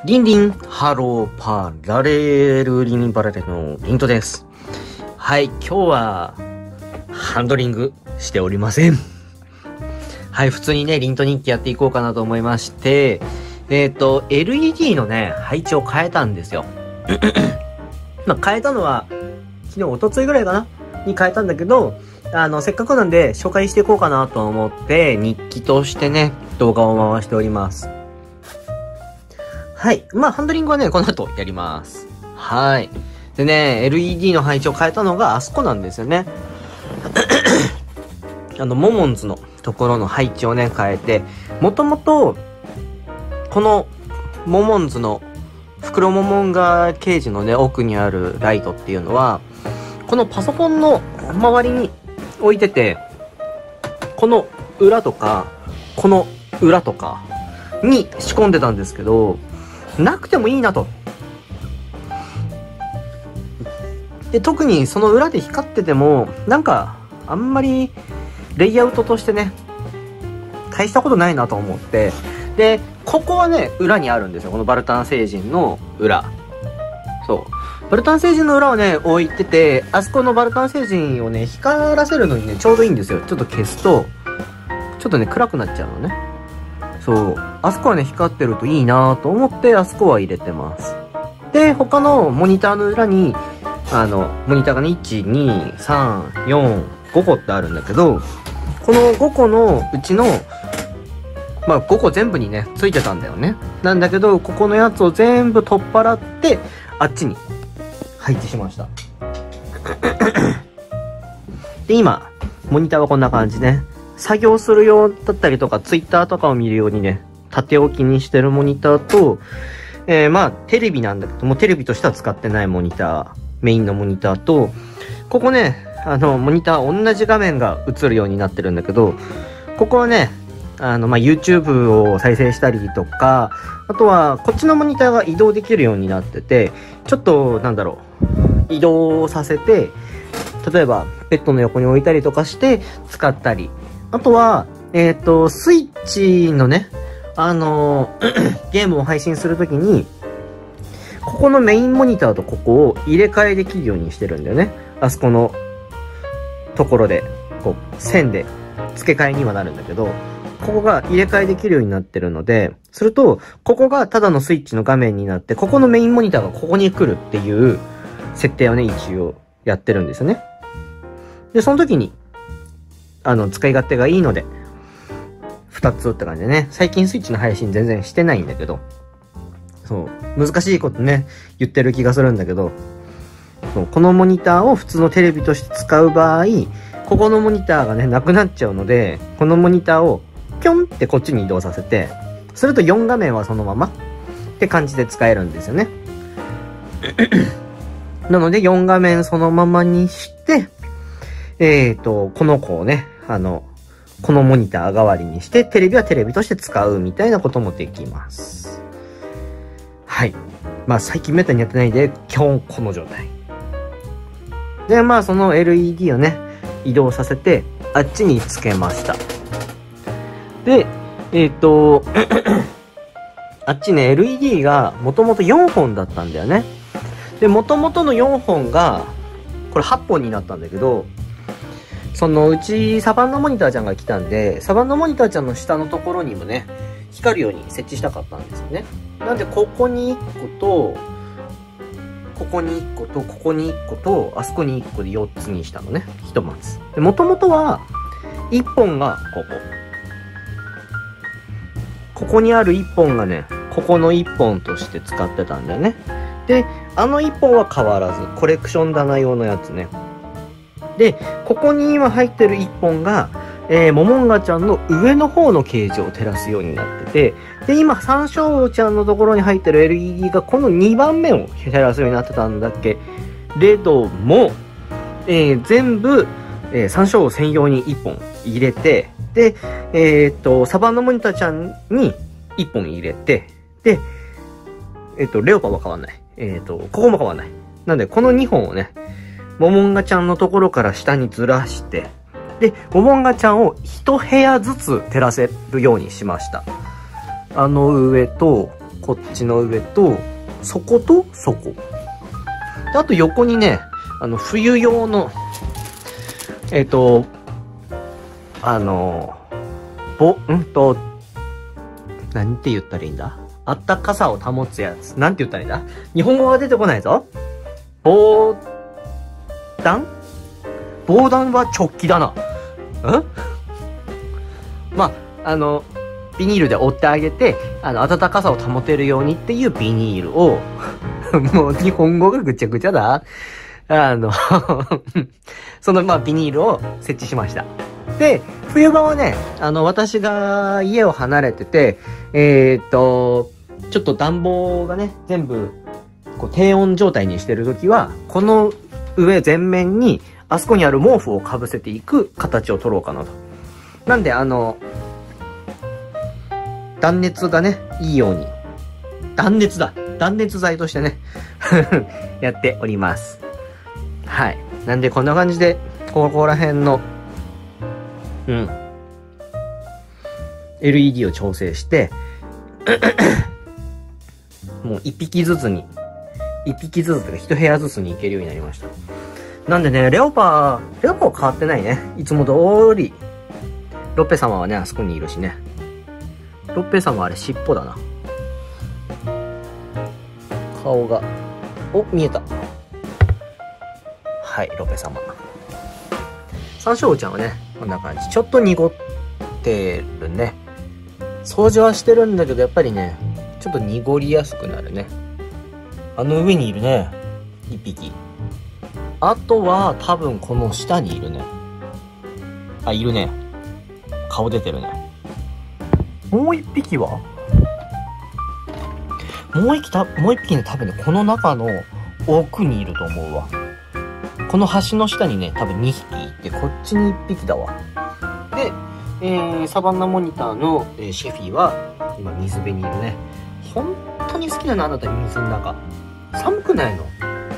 リンリン、ハローパラレルリンパラレルのリントです。はい、今日はハンドリングしておりません。はい、普通にね、リント日記やっていこうかなと思いまして、LED のね、配置を変えたんですよ。変えたのは、昨日、おとついぐらいかなに変えたんだけど、せっかくなんで紹介していこうかなと思って、日記としてね、動画を回しております。はい。ハンドリングはね、この後やります。はい。でね、LED の配置を変えたのがあそこなんですよね。モモンズのところの配置をね、変えて、もともと、この、モモンズの、袋モモンガケージのね、奥にあるライトっていうのは、このパソコンの周りに置いてて、この裏とか、この裏とかに仕込んでたんですけど、なくてもいいなと。で、特にその裏で光ってても、なんか、あんまり、レイアウトとしてね、大したことないなと思って、で、ここはね、裏にあるんですよ。このバルタン星人の裏。そう。バルタン星人の裏をね、置いてて、あそこのバルタン星人をね、光らせるのにね、ちょうどいいんですよ。ちょっと消すと、ちょっとね、暗くなっちゃうのね。そう。あそこはね、光ってるといいなと思って、あそこは入れてます。で、他のモニターの裏に、モニターがね、1、2、3、4、5個ってあるんだけど、この5個のうちの、5個全部にね、ついてたんだよね。なんだけど、ここのやつを全部取っ払って、あっちに配置しました。で、今、モニターはこんな感じね。作業するようだったりとか、ツイッターとかを見るようにね、縦置きにしてるモニターと、テレビなんだけども、テレビとしては使ってないモニター、メインのモニターと、ここね、モニター同じ画面が映るようになってるんだけど、ここはね、YouTube を再生したりとか、あとは、こっちのモニターが移動できるようになってて、ちょっと、移動させて、例えば、ベッドの横に置いたりとかして使ったり、あとは、スイッチのね、ゲームを配信するときに、ここのメインモニターとここを入れ替えできるようにしてるんだよね。あそこのところで、こう、線で付け替えにはなるんだけど、ここが入れ替えできるようになってるので、すると、ここがただのスイッチの画面になって、ここのメインモニターがここに来るっていう設定をね、一応やってるんですよね。で、その時に、使い勝手がいいので、2つって感じでね、最近スイッチの配信全然してないんだけど、そう、難しいことね、言ってる気がするんだけど、そう、このモニターを普通のテレビとして使う場合、ここのモニターがね、なくなっちゃうので、このモニターをピョンってこっちに移動させて、すると4画面はそのままって感じで使えるんですよね。なので4画面そのままにして、この子をね、このモニター代わりにして、テレビはテレビとして使うみたいなこともできます。はい。最近めったにやってないんで、基本この状態。で、その LED をね、移動させて、あっちにつけました。で、あっちね、LED がもともと4本だったんだよね。で、もともとの4本が、これ8本になったんだけど、そのうちサバンナモニターちゃんが来たんで、サバンナモニターちゃんの下のところにもね、光るように設置したかったんですよね。なんで、ここに1個と、ここに1個と、ここに1個と、あそこに1個で4つにしたのね。ひとまず。で、もともとは、1本がここ。ここにある1本がね、ここの1本として使ってたんだよね。で、1本は変わらず、コレクション棚用のやつね。で、ここに今入ってる1本が、モモンガちゃんの上の方のケージを照らすようになってて、で、今、サンショウちゃんのところに入ってる LED がこの2番目を照らすようになってたんだけれども、全部、サンショウ専用に1本入れて、で、サバンナモニターちゃんに1本入れて、で、レオパは変わんない。ここも変わんない。なんで、この2本をね、モモンガちゃんのところから下にずらして、で、モモンガちゃんを1部屋ずつ照らせるようにしました。上と、 こっちの上と、底と底。であと横にね、冬用の、なんて言ったらいいんだ？あったかさを保つやつ。なんて言ったらいいんだ？日本語が出てこないぞ。防弾は直帰だな。んまあ、ビニールで折ってあげて、暖かさを保てるようにっていうビニールを、もう日本語がぐちゃぐちゃだ。その、ビニールを設置しました。で、冬場はね、私が家を離れてて、ちょっと暖房がね、全部、低温状態にしてるときは、この上全面に、あそこにある毛布をかぶせていく形を取ろうかなと。なんで、断熱がね、いいように。断熱材としてね、やっております。はい。なんで、こんな感じで、ここら辺の、LED を調整して、もう一匹ずつとか一部屋ずつに行けるようになりました。なんでね、レオパは変わってないね。いつも通り。ロッペ様はね、あそこにいるしね。ロッペ様はあれ尻尾だな。顔が。お、見えた。はい、ロペ様。サンショウちゃんはね、こんな感じ。ちょっと濁ってるね。掃除はしてるんだけど、やっぱりね、ちょっと濁りやすくなるね。上にいるね。一匹。あとは、多分この下にいるね。あ、いるね。顔出てるね。もう一匹はもう一匹ね、多分ね、この中の奥にいると思うわ。この橋の下にね、多分2匹いて、こっちに1匹だわ。で、サバンナモニターの、シェフィは、今水辺にいるね。本当に好きだな、あなた水の中。寒くないの？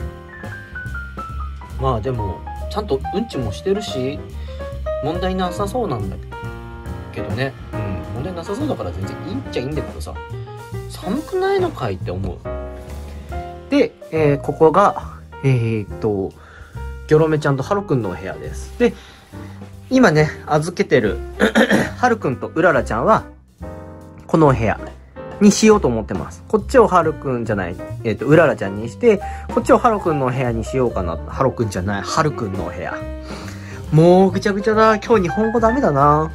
まあでも、ちゃんとうんちもしてるし、問題なさそうなんだけどね。問題なさそうだから全然いいっちゃいいんだけどさ。寒くないのかいって思う。で、ここが、ギョロメちゃんとハルくんのお部屋です。で、今ね、預けてるハルくんとうららちゃんは、このお部屋にしようと思ってます。こっちをハルくんじゃない、うららちゃんにして、こっちをハルくんのお部屋にしようかな。ハルくんじゃない、ハルくんのお部屋。もうぐちゃぐちゃだ。今日日本語ダメだな。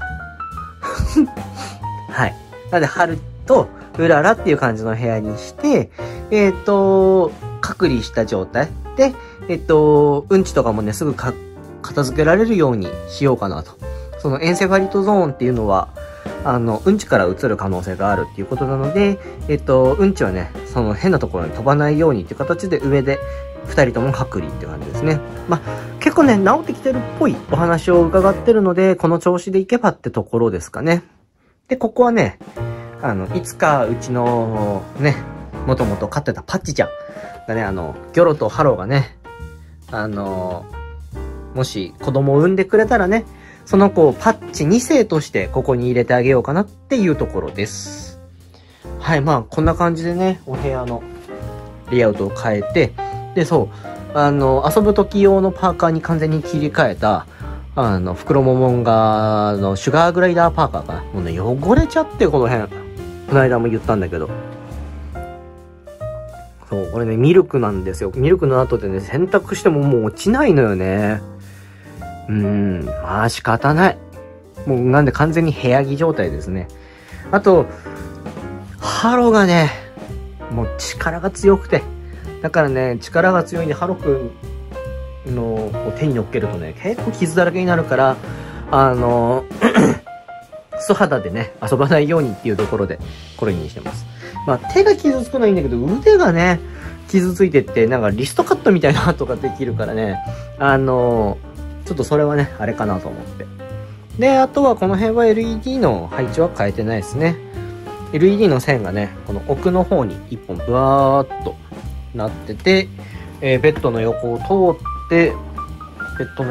はい。なので、ハルとうららっていう感じの部屋にして、隔離した状態で、うんちとかもね、すぐ片付けられるようにしようかなと。そのエンセファリトゾーンっていうのは、うんちから移る可能性があるっていうことなので、うんちはね、その変なところに飛ばないようにっていう形で上で二人とも隔離って感じですね。まあ、結構ね、治ってきてるっぽいお話を伺ってるので、この調子でいけばってところですかね。で、ここはね、いつかうちのね、もともと飼ってたパッチちゃんがね、ギョロとハローがね、もし子供を産んでくれたらね、その子をパッチ2世としてここに入れてあげようかなっていうところです。はい、まあこんな感じでね、お部屋のレイアウトを変えて、で、そう、遊ぶ時用のパーカーに完全に切り替えた、袋ももんがのシュガーグライダーパーカーかな。もうね、汚れちゃって、この辺。この間も言ったんだけど。そう、これね、ミルクなんですよ。ミルクの後でね、洗濯してももう落ちないのよね。まあ仕方ない。もうなんで完全に部屋着状態ですね。あと、ハロがね、もう力が強くて。だからね、力が強いんで、ハロくんの手に乗っけるとね、結構傷だらけになるから、素肌でね、遊ばないようにっていうところで、これにしてます。まあ、手が傷つくのはいいんだけど、腕がね、傷ついてって、なんかリストカットみたいな跡ができるからね、ちょっとそれはね、あれかなと思って。で、あとはこの辺は LED の配置は変えてないですね。LED の線がね、この奥の方に一本ブワーっとなってて、ベッドの横を通って、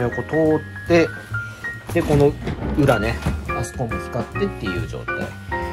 で、この裏ね、あそこも光ってっていう状態。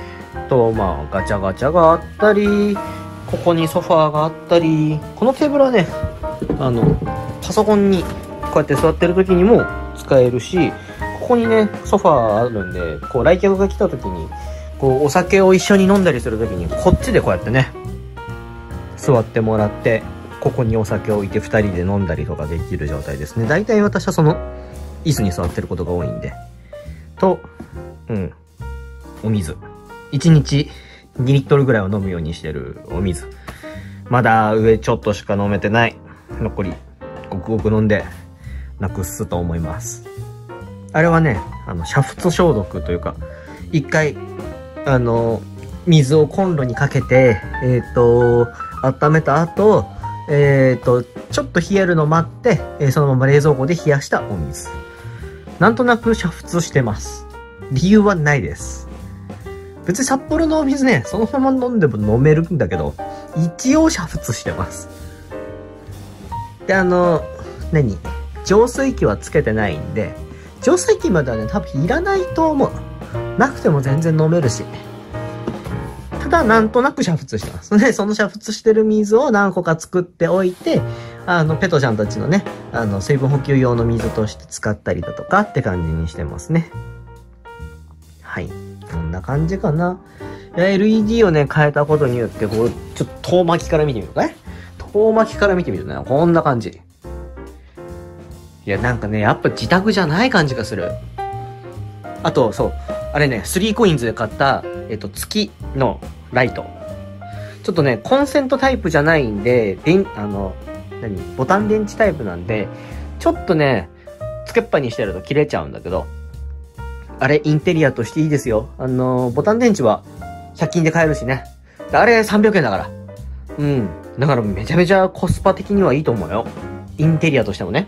と、まあ、ガチャガチャがあったり、ここにソファーがあったり、このテーブルはね、パソコンにこうやって座ってる時にも使えるし、ここにね、ソファーあるんで、こう来客が来た時に、こうお酒を一緒に飲んだりする時に、こっちでこうやってね、座ってもらって、ここにお酒を置いて2人で飲んだりとかできる状態ですね。大体私はその、椅子に座ってることが多いんで。と、お水。1日2リットルぐらいを飲むようにしてるお水。まだ上ちょっとしか飲めてない。残り、ごくごく飲んで、なくすと思います。あれはね、煮沸消毒というか、一回、水をコンロにかけて、温めた後、ちょっと冷えるの待って、そのまま冷蔵庫で冷やしたお水。なんとなく煮沸してます。理由はないです。別に札幌のお水ね、そのまま飲んでも飲めるんだけど、一応煮沸してます。で、浄水器はつけてないんで、浄水器まではね、多分いらないと思う。なくても全然飲めるし。ただ、なんとなく煮沸してます。で、その煮沸してる水を何個か作っておいて、ペトちゃんたちのね、水分補給用の水として使ったりだとかって感じにしてますね。はい。こんな感じかな。LED をね、変えたことによって、こう、ちょっと遠巻きから見てみるかい？遠巻きから見てみるとね、こんな感じ。いや、なんかね、やっぱ自宅じゃない感じがする。あと、そう。あれね、3COINS で買った、月のライト。ちょっとね、コンセントタイプじゃないんで、ボタン電池タイプなんで、ちょっとね、つけっぱにしてると切れちゃうんだけど、あれ、インテリアとしていいですよ。ボタン電池は100均で買えるしね。あれ300円だから。だからめちゃめちゃコスパ的にはいいと思うよ。インテリアとしてもね。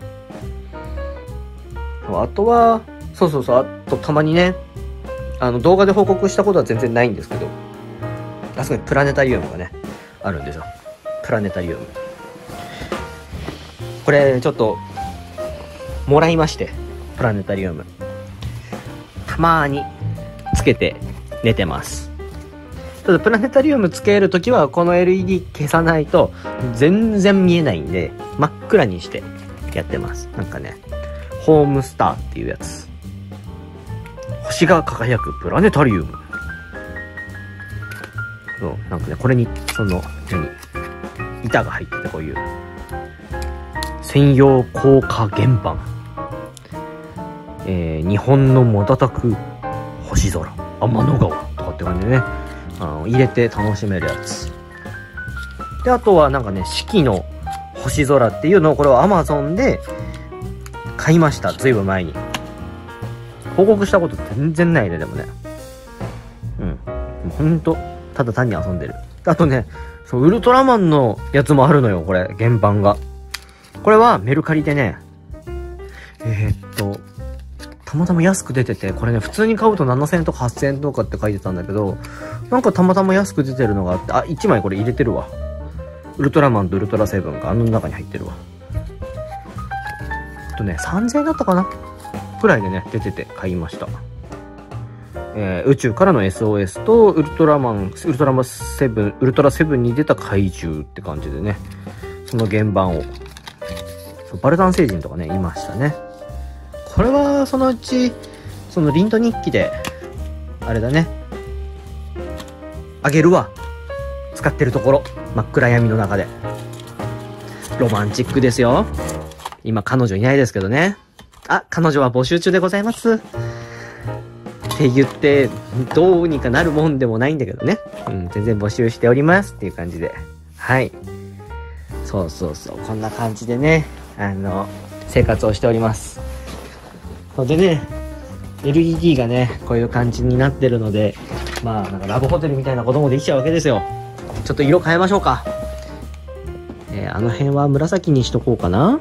あとは、そう。あと、たまにね、動画で報告したことは全然ないんですけど、あそこにプラネタリウムがね、あるんですよ。プラネタリウム。これ、ちょっと、もらいまして、プラネタリウム。たまーに、つけて、寝てます。ただ、プラネタリウムつけるときは、この LED 消さないと、全然見えないんで、真っ暗にして、やってます。なんかね、ホームスターっていうやつ。星が輝くプラネタリウム。そう、なんかね、これに、板が入ってて、こういう、専用硬化原板。日本の瞬く星空。天の川とかって感じでね、入れて楽しめるやつ。で、あとはなんかね、四季の星空っていうのを、これは Amazon で買いました。ずいぶん前に。報告したこと全然ないね、でもね。ほんと、ただ単に遊んでる。あとね、そう、ウルトラマンのやつもあるのよ、これ、原版が。これはメルカリでね、たまたま安く出てて、これね、普通に買うと7000円とか8000円とかって書いてたんだけど、なんかたまたま安く出てるのがあって、1枚これ入れてるわ。ウルトラマンとウルトラセブンが中に入ってるわ。3000円だったかなくらいでね、出てて買いました。宇宙からの SOS とウルトラセブンに出た怪獣って感じでね、その原版を。バルタン星人とかね、いましたね。これは、そのうち、リント日記で、あれだね。あげるわ。使ってるところ。真っ暗闇の中で。ロマンチックですよ。今、彼女いないですけどね。彼女は募集中でございます。って言って、どうにかなるもんでもないんだけどね。全然募集しておりますっていう感じで。はい。そう。こんな感じでね、生活をしております。でね、LED がね、こういう感じになってるので、なんかラブホテルみたいなこともできちゃうわけですよ。ちょっと色変えましょうか。あの辺は紫にしとこうかな。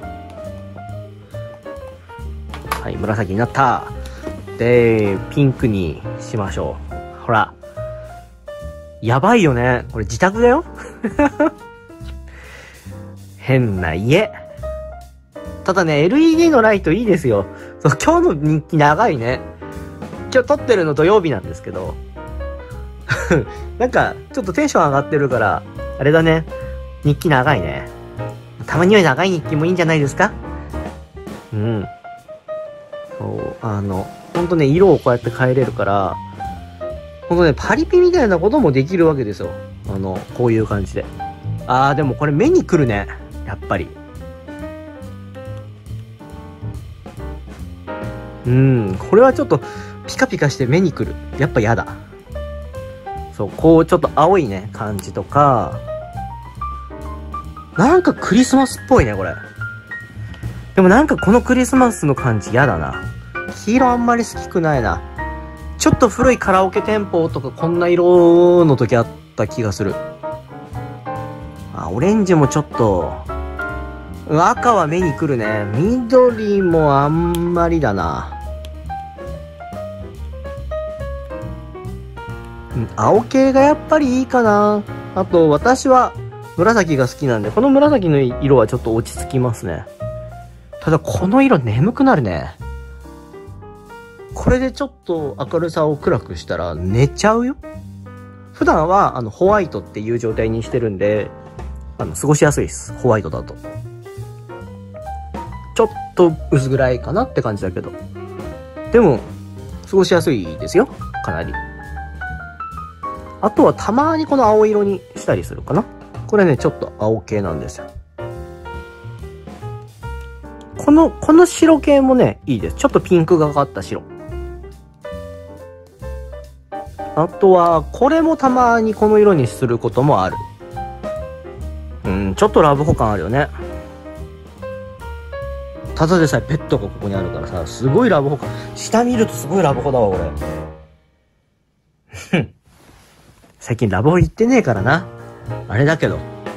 はい、紫になった。で、ピンクにしましょう。ほら。やばいよね。これ自宅だよ。変な家。ただね、LED のライトいいですよ。今日の日記長いね。今日撮ってるの土曜日なんですけど、 なんか、ちょっとテンション上がってるから、あれだね。日記長いね。たまには長い日記もいいんじゃないですか？うん。そう、ほんとね、色をこうやって変えれるから、ほんとね、パリピみたいなこともできるわけですよ。こういう感じで。でもこれ目にくるね。やっぱり。これはちょっとピカピカして目にくる。やっぱやだ。そう、こうちょっと青いね、感じとか、なんかクリスマスっぽいね、これ。でもなんかこのクリスマスの感じやだな。黄色あんまり好きくないな。ちょっと古いカラオケ店舗とかこんな色の時あった気がする。オレンジもちょっと、赤は目にくるね。緑もあんまりだな。青系がやっぱりいいかな。あと私は紫が好きなんで、この紫の色はちょっと落ち着きますね。ただこの色眠くなるね。これでちょっと明るさを暗くしたら寝ちゃうよ。普段はホワイトっていう状態にしてるんで、過ごしやすいです。ホワイトだと。ちょっと薄暗いかなって感じだけど。でも、過ごしやすいですよ。かなり。あとはたまにこの青色にしたりするかな。これね、ちょっと青系なんですよ。この白系もね、いいです。ちょっとピンクがかった白。あとは、これもたまにこの色にすることもある。ちょっとラブホ感あるよね。ただでさえペットがここにあるからさ、すごいラブホ感。下見るとすごいラブホだわ、これ。最近ラブホ行ってねえからな。あれだけど。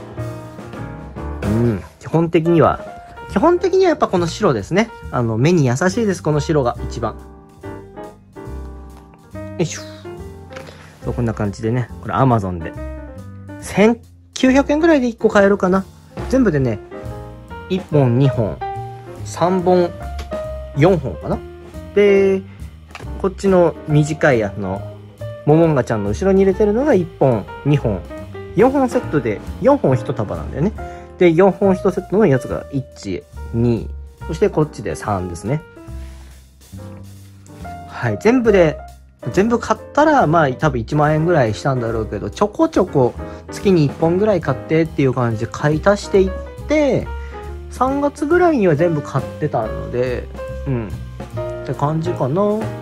基本的にはやっぱこの白ですね。目に優しいです、この白が一番。よいしょ。そう、こんな感じでね、これ Amazon で。1900円ぐらいで1個買えるかな。全部でね、1本、2本、3本、4本かな。で、こっちの短いモモンガちゃんの後ろに入れてるのが1本、2本、4本セットで4本1束なんだよね。で、4本1セットのやつが1、2、そしてこっちで3ですね。はい、全部買ったら、まあ多分1万円ぐらいしたんだろうけど、ちょこちょこ月に1本ぐらい買ってっていう感じで買い足していって、3月ぐらいには全部買ってたので、って感じかな。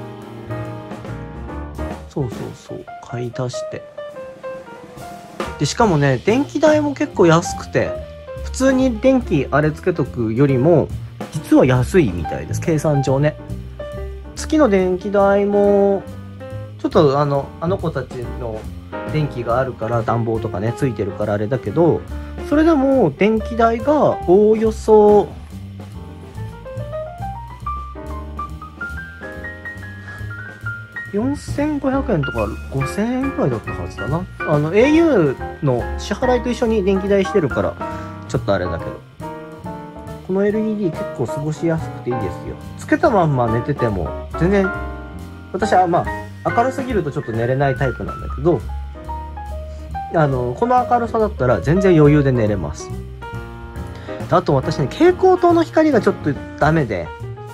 そう買い足して。で、しかもね、電気代も結構安くて、普通に電気あれつけとくよりも、実は安いみたいです、計算上ね。月の電気代も、ちょっとあの子たちの電気があるから暖房とかね、ついてるからあれだけど、それでも電気代がおおよそ、4500円とか5000円くらいだったはずだな。au の支払いと一緒に電気代してるから、ちょっとあれだけど。この LED 結構過ごしやすくていいですよ。つけたまんま寝てても、全然、私はまあ、明るすぎるとちょっと寝れないタイプなんだけど、この明るさだったら全然余裕で寝れます。あと私ね、蛍光灯の光がちょっとダメで、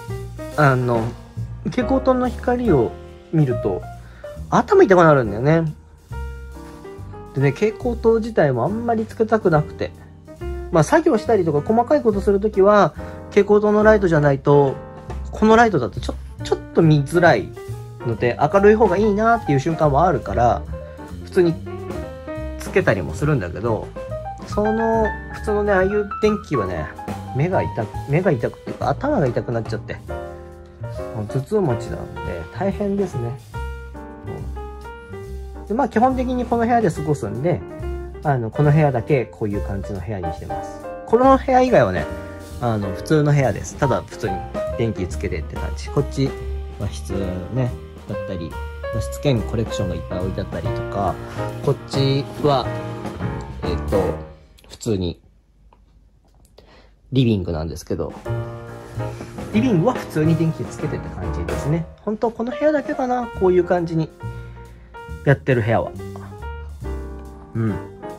蛍光灯の光を見ると頭痛くなるんだよね。でね、蛍光灯自体もあんまりつけたくなくて、まあ作業したりとか細かいことするときは蛍光灯のライトじゃないと、このライトだとちょっと見づらいので、明るい方がいいなっていう瞬間もあるから普通につけたりもするんだけど、普通のね、ああいう電気はね、目が痛くっていうか頭が痛くなっちゃって、もう頭痛持ちなんで大変ですね。で、まあ基本的にこの部屋で過ごすんで、この部屋だけこういう感じの部屋にしてます。この部屋以外はね、普通の部屋です。ただ普通に電気つけてって感じ。こっち和室ね、だったり、和室兼コレクションがいっぱい置いてあったりとか、こっちは、普通にリビングなんですけど、リビングは普通に電気つけてって感じですね。本当この部屋だけかな、こういう感じにやってる部屋は。うん。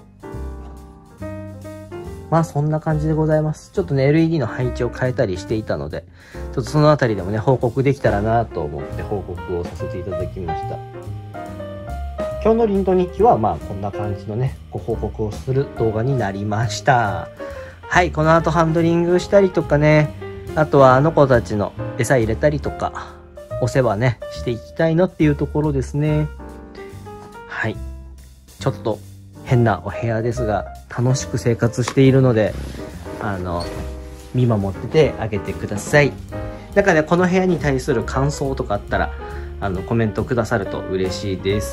まあそんな感じでございます。ちょっとね、LED の配置を変えたりしていたので、ちょっとそのあたりでもね、報告できたらなと思って報告をさせていただきました。今日のリンド日記はまあこんな感じのね、ご報告をする動画になりました。はい、この後ハンドリングしたりとかね、あとはあの子たちの餌入れたりとか、お世話ね、していきたいなっていうところですね。はい。ちょっと変なお部屋ですが、楽しく生活しているので、見守っててあげてください。なんかね、この部屋に対する感想とかあったら、コメントくださると嬉しいです。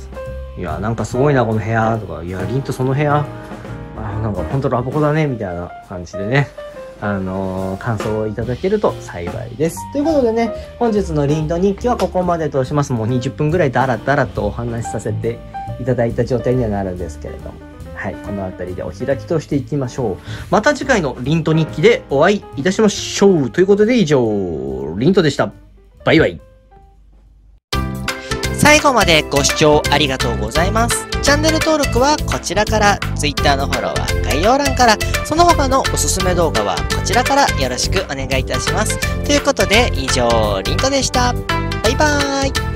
いや、なんかすごいな、この部屋とか、いや、リンとその部屋、なんかほんとラボコだね、みたいな感じでね、感想をいただけると幸いです。ということでね、本日のリンド日記はここまでとします。もう20分ぐらいダラダラとお話しさせていただいた状態にはなるんですけれども。はい、この辺りでお開きとしていきましょう。また次回のリント日記でお会いいたしましょう。ということで以上、リントでした。バイバイ。 最後までご視聴ありがとうございます。チャンネル登録はこちらから、Twitter のフォローは概要欄から、その他のおすすめ動画はこちらからよろしくお願いいたします。ということで以上、リントでした。バイバーイ。